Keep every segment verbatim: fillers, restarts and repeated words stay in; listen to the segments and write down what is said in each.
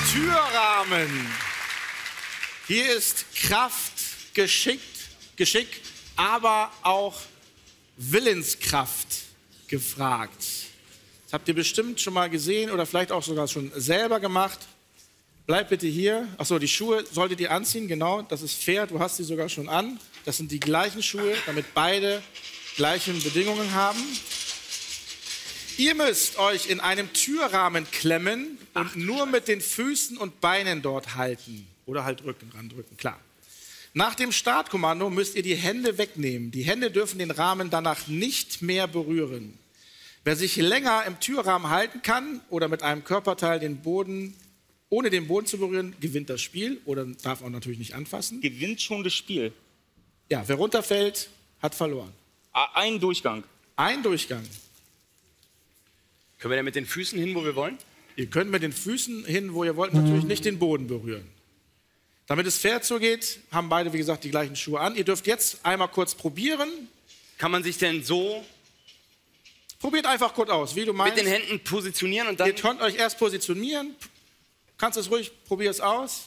Türrahmen. Hier ist Kraft, Geschick, Geschick, aber auch Willenskraft gefragt. Das habt ihr bestimmt schon mal gesehen oder vielleicht auch sogar schon selber gemacht. Bleibt bitte hier. Achso, die Schuhe solltet ihr anziehen, genau. Das ist fair, du hast sie sogar schon an. Das sind die gleichen Schuhe, damit beide gleiche Bedingungen haben. Ihr müsst euch in einem Türrahmen klemmen und nur mit den Füßen und Beinen dort halten. Oder halt Rücken randrücken, klar. Nach dem Startkommando müsst ihr die Hände wegnehmen. Die Hände dürfen den Rahmen danach nicht mehr berühren. Wer sich länger im Türrahmen halten kann oder mit einem Körperteil den Boden, ohne den Boden zu berühren, gewinnt das Spiel oder darf auch natürlich nicht anfassen. Gewinnt schon das Spiel? Ja, wer runterfällt, hat verloren. Ein Durchgang? Ein Durchgang. Können wir denn mit den Füßen hin, wo wir wollen? Ihr könnt mit den Füßen hin, wo ihr wollt, natürlich nicht den Boden berühren. Damit es fair zugeht, haben beide, wie gesagt, die gleichen Schuhe an. Ihr dürft jetzt einmal kurz probieren. Kann man sich denn so... Probiert einfach kurz aus, wie du meinst. Mit den Händen positionieren und dann... Ihr könnt euch erst positionieren. Kannst es ruhig, probier es aus.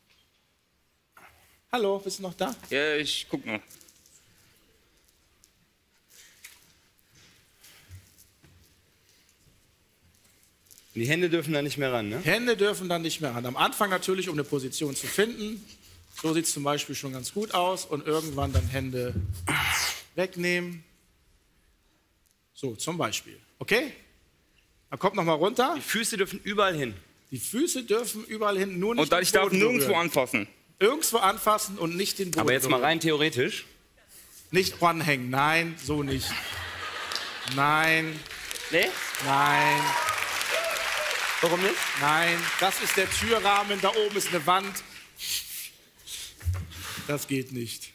Hallo, bist du noch da? Ja, ich guck noch. Die Hände dürfen da nicht mehr ran, ne? Hände dürfen dann nicht mehr ran. Am Anfang natürlich, um eine Position zu finden. So sieht es zum Beispiel schon ganz gut aus. Und irgendwann dann Hände wegnehmen. So, zum Beispiel. Okay? Dann kommt noch mal runter. Die Füße dürfen überall hin. Die Füße dürfen überall hin, nur nicht und da, den ich darf Boden nirgendwo berühren. anfassen. Irgendwo anfassen und nicht den Boden Aber jetzt mal berühren. rein theoretisch. Nicht ranhängen, nein, so nicht. Nein, Nee? nein, Warum nicht? nein. Das ist der Türrahmen, da oben ist eine Wand. Das geht nicht.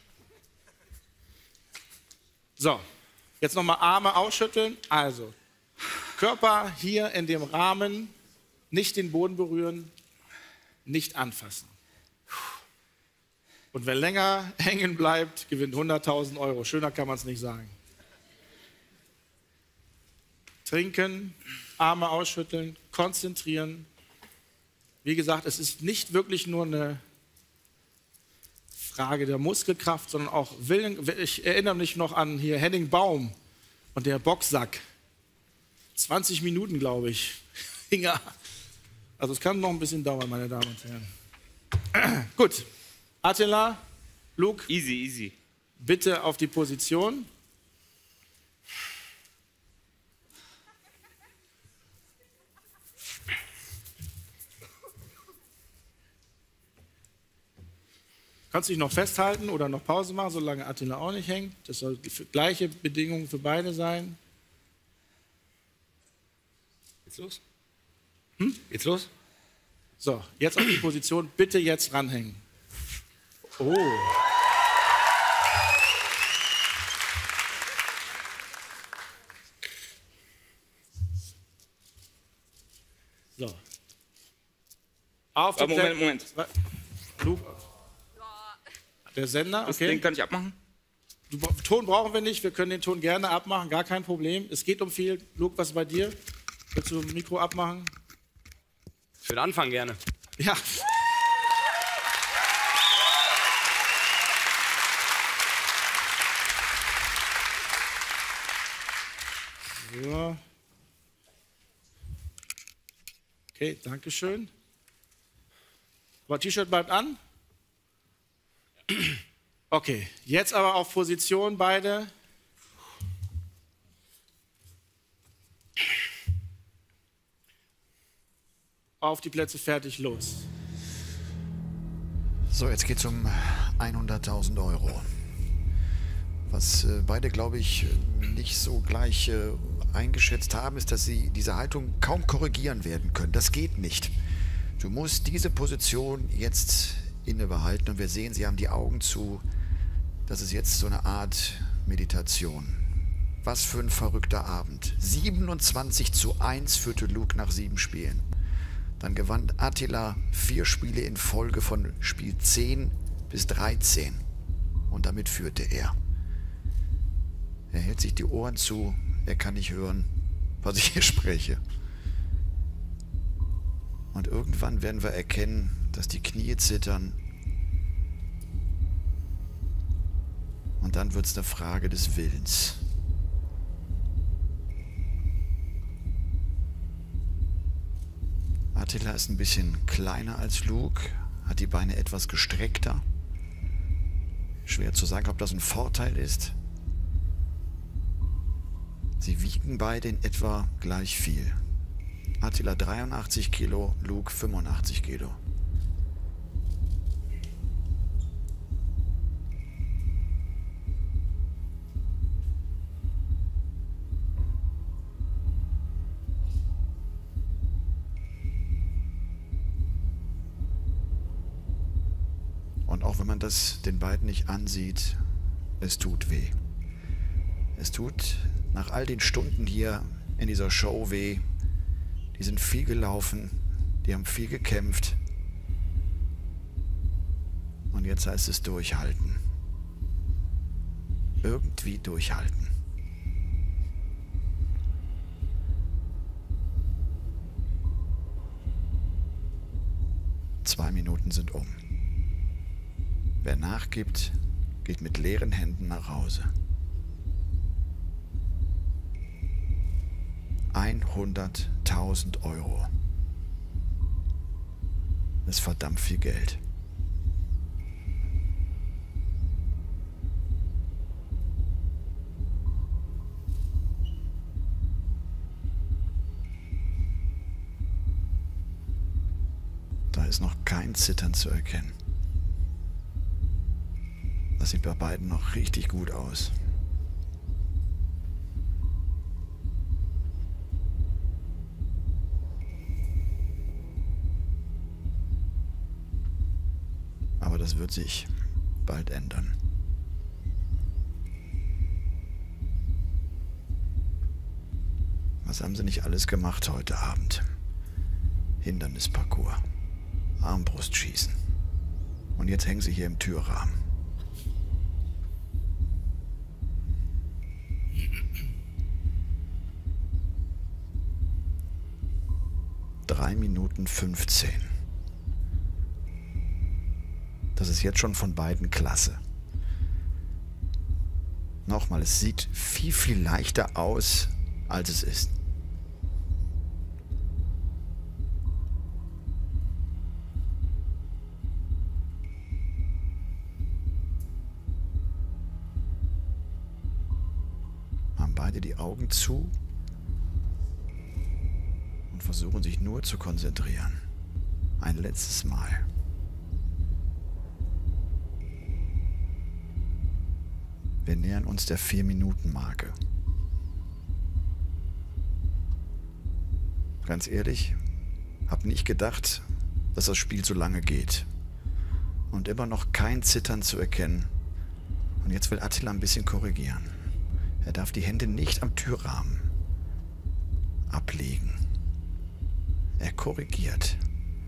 So, jetzt nochmal Arme ausschütteln. Also, Körper hier in dem Rahmen, nicht den Boden berühren, nicht anfassen. Und wer länger hängen bleibt, gewinnt hunderttausend Euro. Schöner kann man es nicht sagen. Trinken, Arme ausschütteln, konzentrieren. Wie gesagt, es ist nicht wirklich nur eine Frage der Muskelkraft, sondern auch Willen. Ich erinnere mich noch an hier Henning Baum und der Boxsack. zwanzig Minuten, glaube ich. Also es kann noch ein bisschen dauern, meine Damen und Herren. Gut. Attila, Luke. Easy, easy. Bitte auf die Position. Kannst du dich noch festhalten oder noch Pause machen, solange Attila auch nicht hängt. Das soll die gleiche Bedingung für beide sein. Geht's los? Hm? Geht's los? So, jetzt auf die Position. Bitte jetzt ranhängen. Oh. So. Auf Aber den Moment, Moment. Luke. Der Sender, Das okay. Ding kann ich abmachen? Du, Ton brauchen wir nicht, wir können den Ton gerne abmachen, gar kein Problem. Es geht um viel. Luke, was ist bei dir? Willst du das Mikro abmachen? Für den Anfang gerne. Ja. So. Okay, danke schön. Aber T-Shirt bleibt an? Okay, jetzt aber auf Position beide. Auf die Plätze, fertig, los. So, jetzt geht es um hunderttausend Euro. Was äh, beide, glaube ich, nicht so gleich äh, eingeschätzt haben, ist, dass sie diese Haltung kaum korrigieren werden können. Das geht nicht. Du musst diese Position jetzt innebehalten und wir sehen, sie haben die Augen zu. Das ist jetzt so eine Art Meditation. Was für ein verrückter Abend. siebenundzwanzig zu eins führte Luke nach sieben Spielen. Dann gewann Attila vier Spiele in Folge von Spiel zehn bis dreizehn. Und damit führte er. Er hält sich die Ohren zu. Er kann nicht hören, was ich hier spreche. Und irgendwann werden wir erkennen, dass die Knie zittern. Und dann wird es eine Frage des Willens. Attila ist ein bisschen kleiner als Luke, hat die Beine etwas gestreckter. Schwer zu sagen, ob das ein Vorteil ist. Sie wiegen beide in etwa gleich viel. Attila dreiundachtzig Kilo, Luke fünfundachtzig Kilo. Und auch wenn man das den beiden nicht ansieht, es tut weh. Es tut nach all den Stunden hier in dieser Show weh. Die sind viel gelaufen, die haben viel gekämpft. Und jetzt heißt es durchhalten. Irgendwie durchhalten. Zwei Minuten sind um. Wer nachgibt, geht mit leeren Händen nach Hause. hunderttausend Euro. Das ist verdammt viel Geld. Da ist noch kein Zittern zu erkennen. Das sieht bei beiden noch richtig gut aus. Aber das wird sich bald ändern. Was haben sie nicht alles gemacht heute Abend? Hindernisparcours, Armbrustschießen. Und jetzt hängen sie hier im Türrahmen. Drei Minuten fünfzehn. Das ist jetzt schon von beiden klasse. Nochmal, es sieht viel, viel leichter aus, als es ist. Haben beide die Augen zu und versuchen sich nur zu konzentrieren. Ein letztes Mal. Wir nähern uns der vier-Minuten-Marke. Ganz ehrlich, hab nicht gedacht, dass das Spiel so lange geht. Und immer noch kein Zittern zu erkennen. Und jetzt will Attila ein bisschen korrigieren. Er darf die Hände nicht am Türrahmen ablegen. Er korrigiert.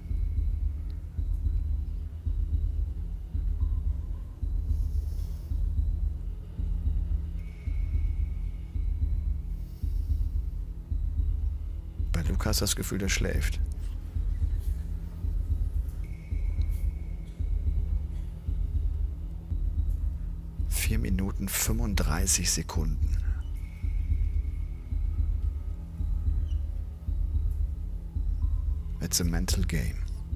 Bei Lukas das Gefühl, der schläft. Vier Minuten fünfunddreißig Sekunden. It's a mental game.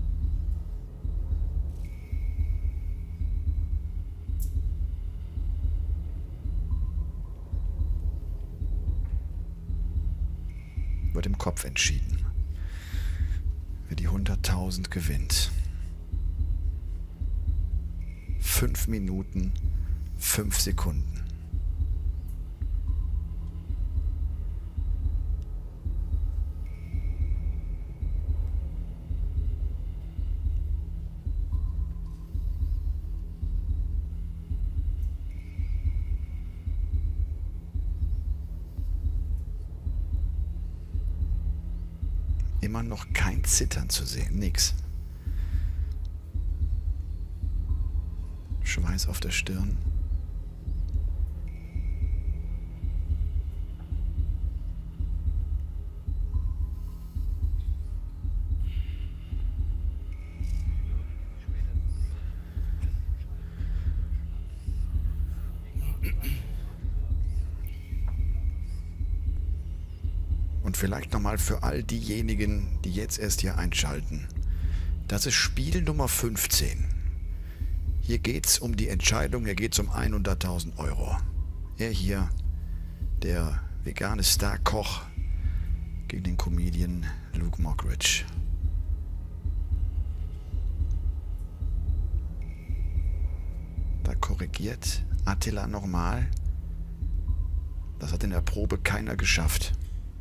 Wird im Kopf entschieden. Wer die hunderttausend gewinnt. Fünf Minuten, fünf Sekunden. Immer noch kein Zittern zu sehen, nix. Schweiß auf der Stirn. Und vielleicht nochmal für all diejenigen, die jetzt erst hier einschalten. Das ist Spiel Nummer fünfzehn. Hier geht es um die Entscheidung, hier geht es um hunderttausend Euro. Er hier, der vegane Star-Koch gegen den Comedian Luke Mockridge. Da korrigiert Attila nochmal. Das hat in der Probe keiner geschafft.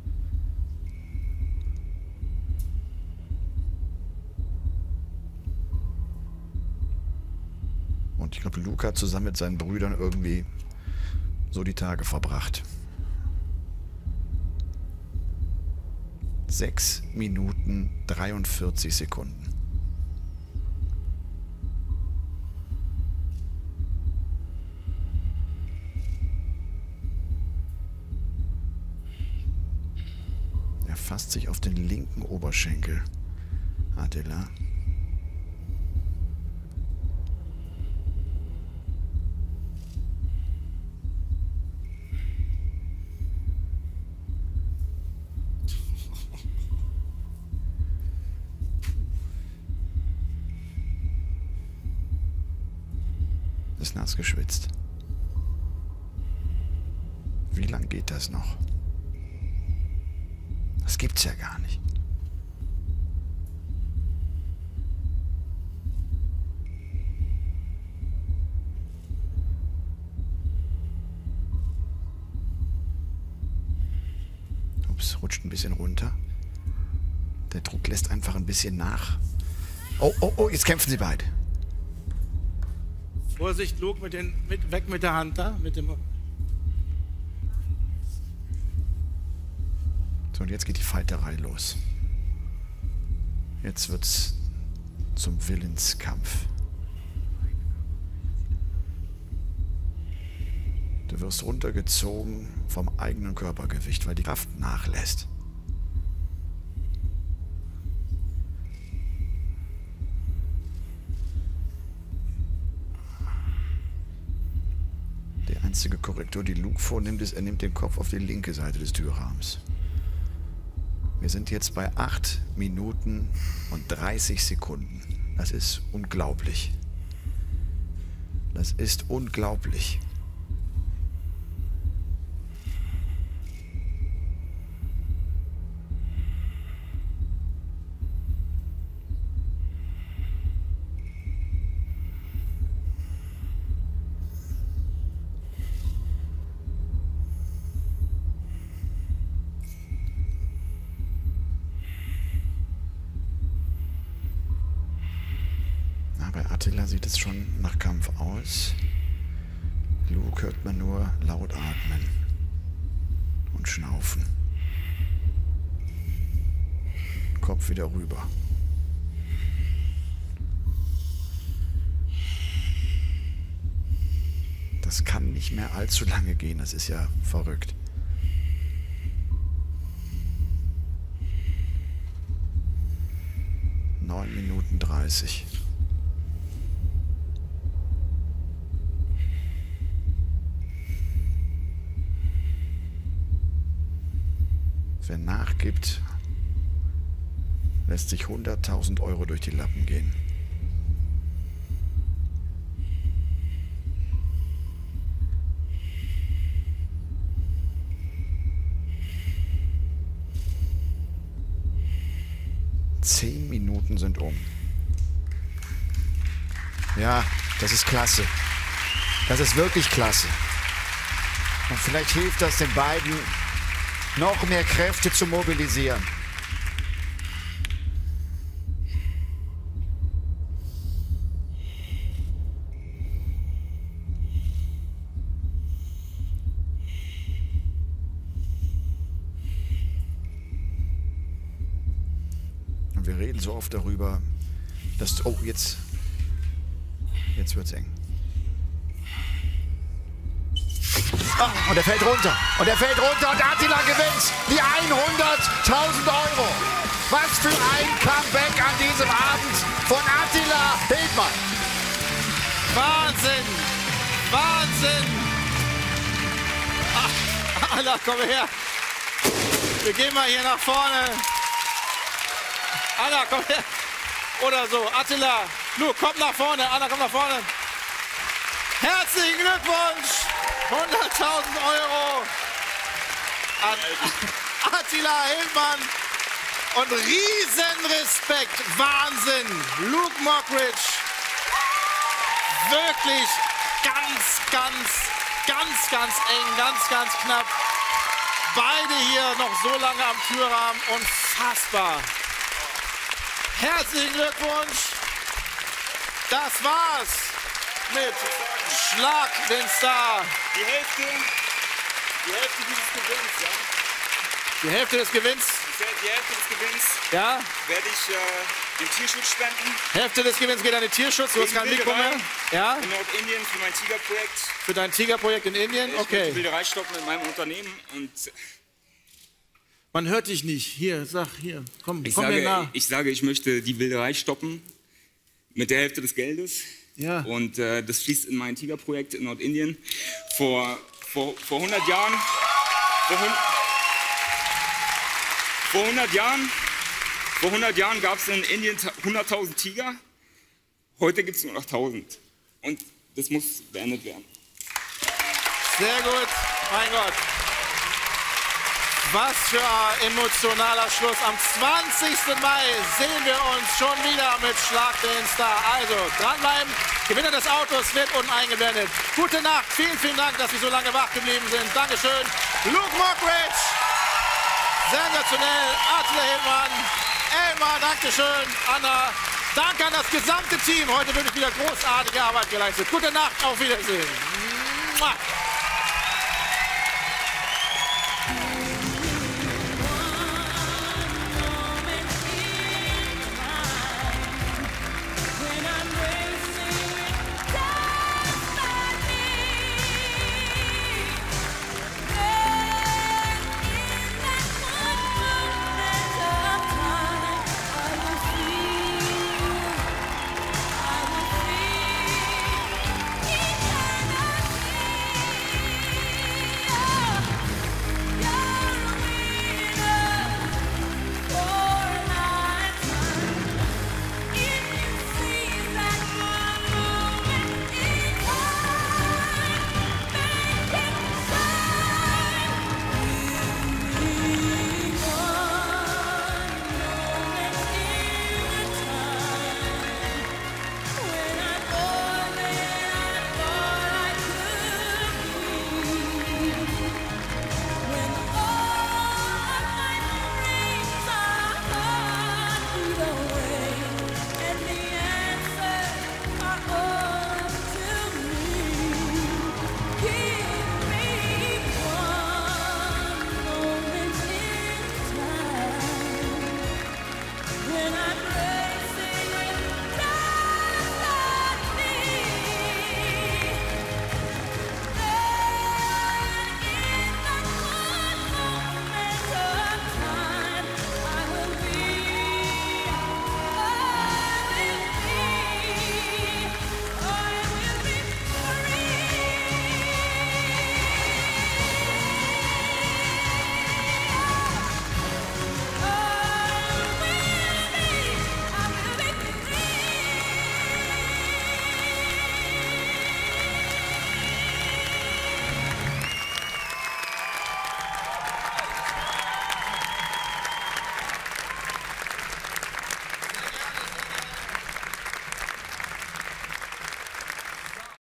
Und ich glaube, Luke hat zusammen mit seinen Brüdern irgendwie so die Tage verbracht. Sechs Minuten dreiundvierzig Sekunden. Er fasst sich auf den linken Oberschenkel. Attila. Ist nass geschwitzt. Wie lang geht das noch? Das gibt's ja gar nicht. Ups, rutscht ein bisschen runter. Der Druck lässt einfach ein bisschen nach. Oh, oh, oh, jetzt kämpfen sie beide. Vorsicht, Luke, mit den, mit, weg mit der Hand da. Mit dem so, und jetzt geht die Fighterei los. Jetzt wird's zum Willenskampf. Du wirst runtergezogen vom eigenen Körpergewicht, weil die Kraft nachlässt. Die einzige Korrektur, die Luke vornimmt, ist, er nimmt den Kopf auf die linke Seite des Türrahmens. Wir sind jetzt bei acht Minuten und dreißig Sekunden. Das ist unglaublich. Das ist unglaublich. Bei Attila sieht es schon nach Kampf aus. Luke hört man nur laut atmen und schnaufen. Kopf wieder rüber. Das kann nicht mehr allzu lange gehen, das ist ja verrückt. neun Minuten dreißig. Wer nachgibt, lässt sich hunderttausend Euro durch die Lappen gehen. Zehn Minuten sind um. Ja, das ist klasse. Das ist wirklich klasse. Und vielleicht hilft das den beiden, noch mehr Kräfte zu mobilisieren. Und wir reden so oft darüber, dass... Oh, jetzt... Jetzt wird's eng. Oh, und er fällt runter. Und er fällt runter und Attila gewinnt die hunderttausend Euro. Was für ein Comeback an diesem Abend von Attila Hildmann. Wahnsinn! Wahnsinn! Ach, Anna, komm her! Wir gehen mal hier nach vorne. Anna, komm her. Oder so, Attila. Luke, komm nach vorne. Anna, komm nach vorne. Herzlichen Glückwunsch. hunderttausend Euro an Attila Hildmann. Und Riesenrespekt. Wahnsinn. Luke Mockridge. Wirklich ganz, ganz, ganz, ganz eng, ganz, ganz knapp. Beide hier noch so lange am Türrahmen. Unfassbar. Herzlichen Glückwunsch. Das war's mit Schlag den Star. Die Hälfte, die Hälfte dieses Gewinns, ja. Die Hälfte des Gewinns, Die Hälfte des Gewinns ja. werde ich äh, dem Tierschutz spenden. Hälfte des Gewinns geht an den Tierschutz. Du hast kein Mikro mehr. Ja. In Nordindien für mein Tigerprojekt. Für dein Tigerprojekt in Indien? Ich möchte Okay. Wilderei stoppen in meinem Unternehmen. Und Man hört dich nicht. Hier, sag, hier. Komm, ich komm mir nah. sage, ich sage, ich möchte die Wilderei stoppen mit der Hälfte des Geldes. Ja. Und äh, das fließt in mein Tigerprojekt in Nordindien. Vor, vor, vor hundert Jahren, vor, hun, vor hundert Jahren, vor hundert Jahren gab es in Indien hunderttausend Tiger. Heute gibt es nur noch tausend. Und das muss beendet werden. Sehr gut. Mein Gott. Was für ein emotionaler Schluss. Am zwanzigsten Mai sehen wir uns schon wieder mit Schlag den Star. Also dranbleiben. Gewinner des Autos wird unten eingeblendet. Gute Nacht. Vielen, vielen Dank, dass Sie so lange wach geblieben sind. Dankeschön. Luke Mockridge. Sensationell. Attila Hildmann. Elmar, Dankeschön. Anna. Danke an das gesamte Team. Heute wirklich wieder großartige Arbeit geleistet. Gute Nacht. Auf Wiedersehen. Mua.